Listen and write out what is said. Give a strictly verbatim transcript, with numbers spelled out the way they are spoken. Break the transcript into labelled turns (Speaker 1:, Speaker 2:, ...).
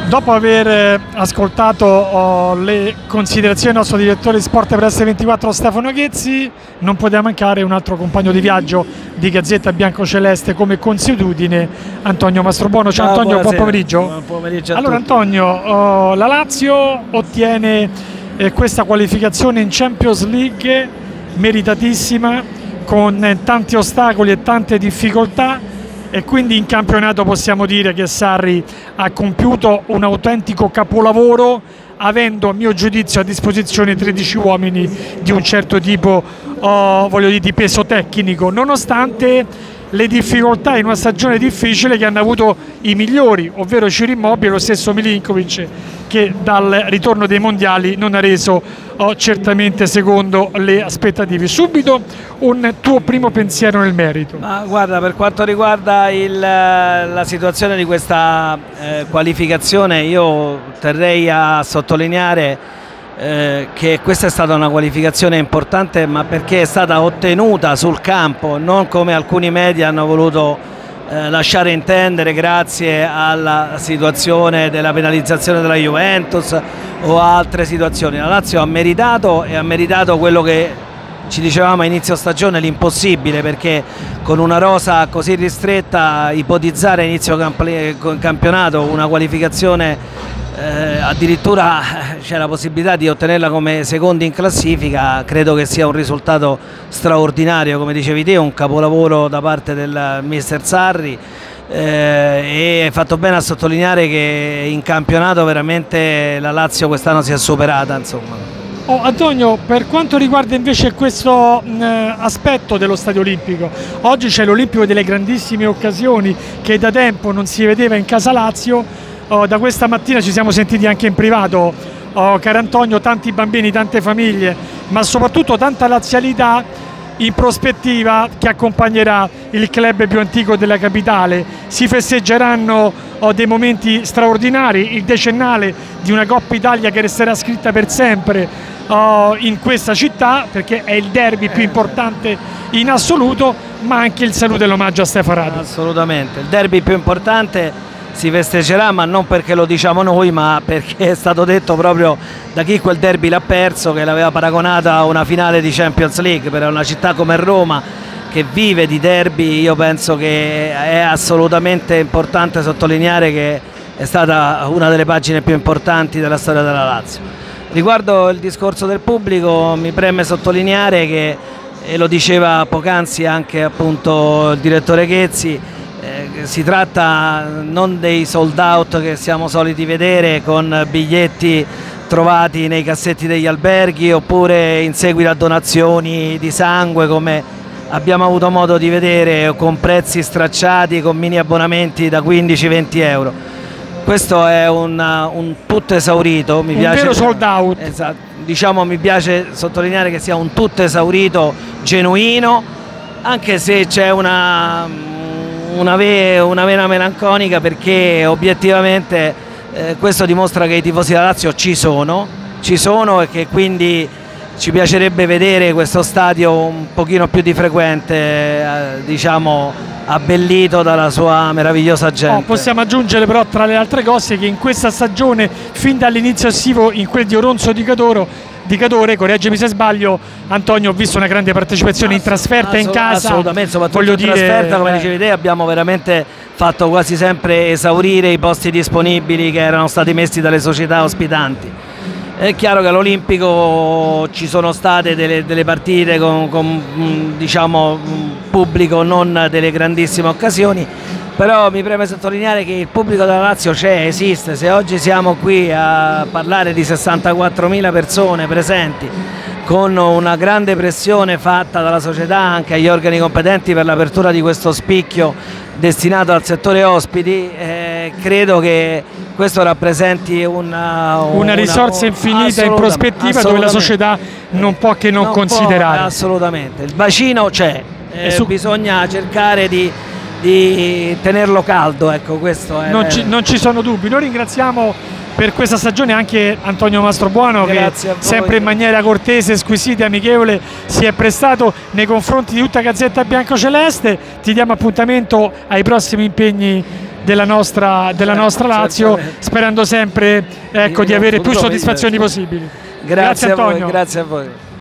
Speaker 1: dopo aver ascoltato oh, le considerazioni del nostro direttore di Sport per S ventiquattro Stefano Ghezzi, non poteva mancare un altro compagno di viaggio di Gazzetta Biancoceleste come consuetudine, Antonio Mastrobuono. Ciao, ciao Antonio, buon pomeriggio.
Speaker 2: Buon pomeriggio a
Speaker 1: allora
Speaker 2: tutti.
Speaker 1: Antonio, oh, la Lazio ottiene eh, questa qualificazione in Champions League meritatissima, con eh, tanti ostacoli e tante difficoltà, e quindi in campionato possiamo dire che Sarri ha compiuto un autentico capolavoro, avendo a mio giudizio a disposizione tredici uomini di un certo tipo, oh, voglio dire, di peso tecnico, nonostante le difficoltà in una stagione difficile che hanno avuto i migliori, ovvero Ciro Immobile e lo stesso Milinkovic, che dal ritorno dei mondiali non ha reso oh, certamente secondo le aspettative. Subito un tuo primo pensiero nel merito.
Speaker 2: Ma guarda, per quanto riguarda il, la situazione di questa eh, qualificazione, io terrei a sottolineare eh, che questa è stata una qualificazione importante, ma perché è stata ottenuta sul campo, non come alcuni media hanno voluto eh, lasciare intendere, grazie alla situazione della penalizzazione della Juventus o altre situazioni. La Lazio ha meritato e ha meritato quello che ci dicevamo a inizio stagione, l'impossibile, perché con una rosa così ristretta ipotizzare a inizio camp campionato una qualificazione, eh, addirittura c'è la possibilità di ottenerla come secondi in classifica, credo che sia un risultato straordinario, come dicevi te, un capolavoro da parte del mister Sarri. Eh, e hai fatto bene a sottolineare che in campionato veramente la Lazio quest'anno si è superata, insomma.
Speaker 1: Oh, Antonio, per quanto riguarda invece questo mh, aspetto dello Stadio Olimpico, oggi c'è l'Olimpico delle grandissime occasioni che da tempo non si vedeva in casa Lazio. Oh, da questa mattina ci siamo sentiti anche in privato, oh, caro Antonio, tanti bambini, tante famiglie, ma soprattutto tanta lazialità in prospettiva che accompagnerà il club più antico della capitale. Si festeggeranno oh, dei momenti straordinari, il decennale di una Coppa Italia che resterà scritta per sempre Uh, in questa città, perché è il derby più importante in assoluto, ma anche il saluto e l'omaggio a Stefano Radu.
Speaker 2: Assolutamente, il derby più importante si festeggerà, ma non perché lo diciamo noi, ma perché è stato detto proprio da chi quel derby l'ha perso, che l'aveva paragonata a una finale di Champions League. Per una città come Roma, che vive di derby, io penso che è assolutamente importante sottolineare che è stata una delle pagine più importanti della storia della Lazio. Riguardo il discorso del pubblico, mi preme sottolineare che, e lo diceva poc'anzi anche appunto il direttore Ghezzi, eh, si tratta non dei sold out che siamo soliti vedere con biglietti trovati nei cassetti degli alberghi oppure in seguito a donazioni di sangue, come abbiamo avuto modo di vedere, con prezzi stracciati, con mini abbonamenti da quindici venti euro. Questo è un, un tutto esaurito, mi
Speaker 1: un
Speaker 2: piace,
Speaker 1: vero sold out.
Speaker 2: Esatto, diciamo, mi piace sottolineare che sia un tutto esaurito genuino, anche se c'è una, una, ve, una vena melanconica, perché obiettivamente eh, questo dimostra che i tifosi della Lazio ci sono, ci sono e che quindi ci piacerebbe vedere questo stadio un pochino più di frequente, eh, diciamo, abbellito dalla sua meravigliosa gente.
Speaker 1: Oh, possiamo aggiungere però, tra le altre cose, che in questa stagione, fin dall'inizio estivo, in quel di Oronzo di Cadoro, di Cadore, correggimi se sbaglio Antonio, ho visto una grande partecipazione in trasferta e in casa.
Speaker 2: Assolutamente, soprattutto
Speaker 1: voglio
Speaker 2: in
Speaker 1: dire,
Speaker 2: trasferta, come
Speaker 1: eh,
Speaker 2: dicevi te, abbiamo veramente fatto quasi sempre esaurire i posti disponibili che erano stati messi dalle società ospitanti. È chiaro che all'Olimpico ci sono state delle, delle partite con, con diciamo, pubblico non delle grandissime occasioni, però mi preme sottolineare che il pubblico della Lazio c'è, esiste. Se oggi siamo qui a parlare di sessantaquattromila persone presenti, con una grande pressione fatta dalla società anche agli organi competenti per l'apertura di questo spicchio destinato al settore ospiti, eh, credo che questo rappresenti una, una,
Speaker 1: una risorsa infinita in prospettiva, dove la società non può che non, non considerare.
Speaker 2: Può, assolutamente, il bacino c'è, eh, su... bisogna cercare di, di tenerlo caldo, ecco, questo è...
Speaker 1: non, ci, non ci sono dubbi. Noi ringraziamo per questa stagione anche Antonio Mastrobuono, che sempre in maniera cortese, squisita e amichevole si è prestato nei confronti di tutta Gazzetta Biancoceleste. Ti diamo appuntamento ai prossimi impegni della nostra, della nostra Lazio, sperando sempre, ecco, di avere più soddisfazioni possibili.
Speaker 2: Grazie,
Speaker 1: Grazie
Speaker 2: a voi,
Speaker 1: Antonio.
Speaker 2: grazie a voi.